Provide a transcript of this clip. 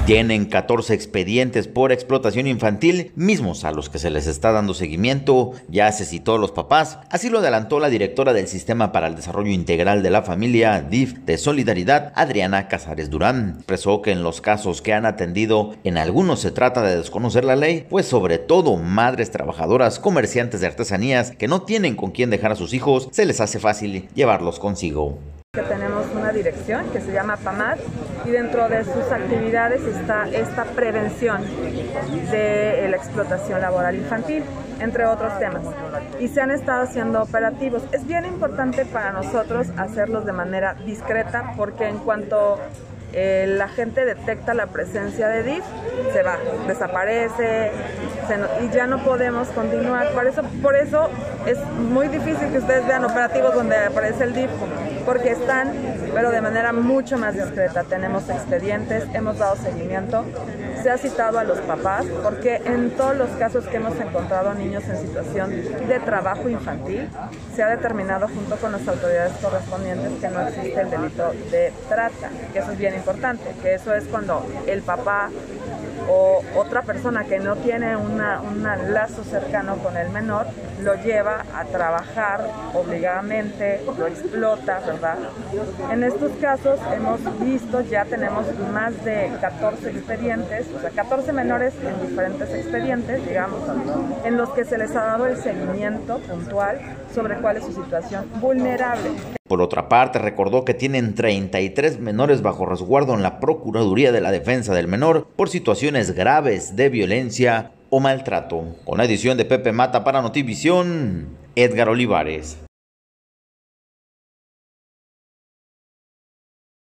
Tienen 14 expedientes por explotación infantil, mismos a los que se les está dando seguimiento. Ya se citó a los papás, así lo adelantó la directora del Sistema para el Desarrollo Integral de la Familia, DIF, de Solidaridad, Adriana Casares Durán. Expresó que en los casos que han atendido, en algunos se trata de desconocer la ley, pues sobre todo madres trabajadoras, comerciantes de artesanías que no tienen con quién dejar a sus hijos, se les hace fácil llevarlos consigo. Tenemos una dirección que se llama PAMAD y dentro de sus actividades está esta prevención de la explotación laboral infantil, entre otros temas. Y se han estado haciendo operativos. Es bien importante para nosotros hacerlos de manera discreta porque en cuanto la gente detecta la presencia de DIF, se va, desaparece y ya no podemos continuar. Por eso es muy difícil que ustedes vean operativos donde aparece el DIF, porque están, pero de manera mucho más discreta. Tenemos expedientes, hemos dado seguimiento, se ha citado a los papás, porque en todos los casos que hemos encontrado niños en situación de trabajo infantil, se ha determinado junto con las autoridades correspondientes que no existe el delito de trata, que eso es bien importante, que eso es cuando el papá o otra persona que no tiene un lazo cercano con el menor, lo lleva a trabajar obligadamente, lo explota, ¿verdad? En estos casos hemos visto, ya tenemos más de 14 expedientes, o sea, 14 menores en diferentes expedientes, digamos, en los que se les ha dado el seguimiento puntual sobre cuál es su situación vulnerable. Por otra parte, recordó que tienen 33 menores bajo resguardo en la Procuraduría de la Defensa del Menor por situaciones graves de violencia o maltrato. Con la edición de Pepe Mata para Notivisión, Edgar Olivares.